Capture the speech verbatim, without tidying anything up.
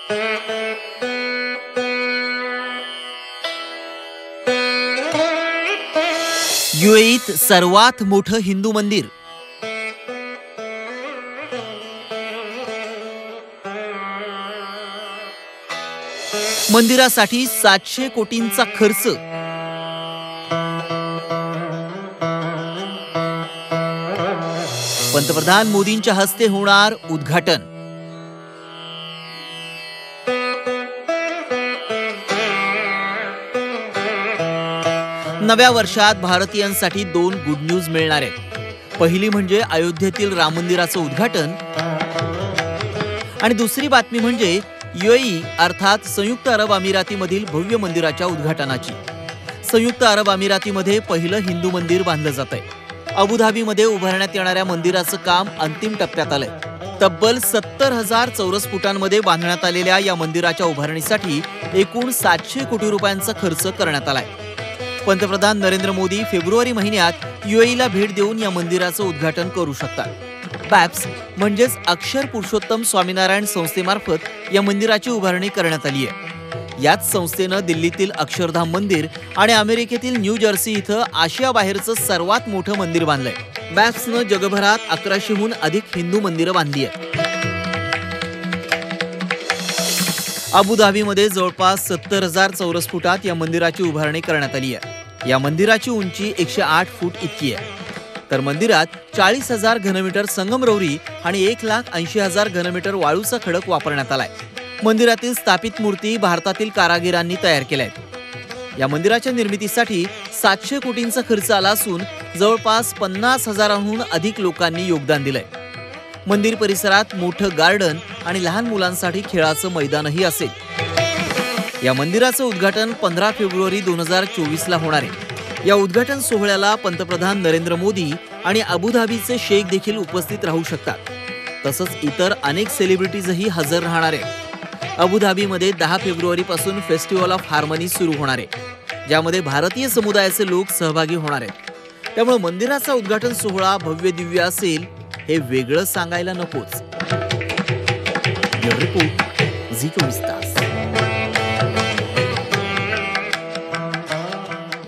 युएईत सर्वात मोठं हिंदू मंदिर. मंदिरासाठी सातशे कोटींचा खर्च. पंतप्रधान मोदींच्या हस्ते होणार उद्घाटन. नव्या वर्षात भारतीयांसाठी दोन गुड न्यूज मिळणार आहेत. पहिली म्हणजे अयोध्येतील राम मंदिराचं उद्घाटन आणि दुसरी बातमी म्हणजे युएई अर्थात संयुक्त अरब अमिरातीमधील भव्य मंदिराच्या उद्घाटनाची. संयुक्त अरब अमिरातीमध्ये पहिलं हिंदू मंदिर बांधलं जात आहे. अबुधाबीमध्ये उभारण्यात येणाऱ्या मंदिराचं काम अंतिम टप्प्यात आलंय. तब्बल सत्तर हजार चौरस फुटांमध्ये बांधण्यात आलेल्या या मंदिराच्या उभारणीसाठी एकूण सातशे कोटी रुपयांचा खर्च करण्यात आलाय. पंतप्रधान नरेंद्र मोदी फेब्रुवारी महिन्यात युएईला भेट देऊन या मंदिराचं उद्घाटन करू शकतात. बॅप्स म्हणजेच अक्षर पुरुषोत्तम स्वामीनारायण संस्थेमार्फत या मंदिराची उभारणी करण्यात आली आहे. याच संस्थेनं दिल्लीतील अक्षरधाम मंदिर आणि अमेरिकेतील न्यू जर्सी इथं आशियाबाहेरचं सर्वात मोठं मंदिर बांधलंय. बॅप्सनं जगभरात अकराशेहून अधिक हिंदू मंदिरं बांधली आहेत. अबुधाबीमध्ये जवळपास सत्तर हजार चौरस फुटात या मंदिराची उभारणी करण्यात आली आहे. या मंदिराची उंची एकशे आठ फूट इतकी आहे. तर मंदिरात चाळीस हजार घनमीटर संगमरवरी आणि एक लाख ऐंशी हजार घनमीटर वाळूचा खडक वापरण्यात आलाय. मंदिरातील स्थापित मूर्ती भारतातील कारागिरांनी तयार केल्या आहेत. या मंदिराच्या निर्मितीसाठी सातशे कोटींचा खर्च आला असून जवळपास पन्नास हजारांहून अधिक लोकांनी योगदान दिलंय. मंदिर परिसरात मोठं गार्डन आणि लहान मुलांसाठी खेळाचं मैदानही असेल. या मंदिराचं उद्घाटन पंधरा फेब्रुवारी दोन हजार चोवीस ला होणार आहे. या उद्घाटन सोहळ्याला पंतप्रधान नरेंद्र मोदी आणि अबुधाबीचे शेख देखील उपस्थित राहू शकतात. तसंच इतर अनेक सेलिब्रिटीजही हजर राहणार आहेत. अबुधाबीमध्ये दहा फेब्रुवारी पासून फेस्टिव्हल ऑफ हार्मनी सुरू होणार आहे, ज्यामध्ये भारतीय समुदायाचे लोक सहभागी होणार आहेत. त्यामुळे मंदिराचा उद्घाटन सोहळा भव्य दिव्य असेल हे वेगळं सांगायला नकोच. रिपोर्ट झी चोवीस तास.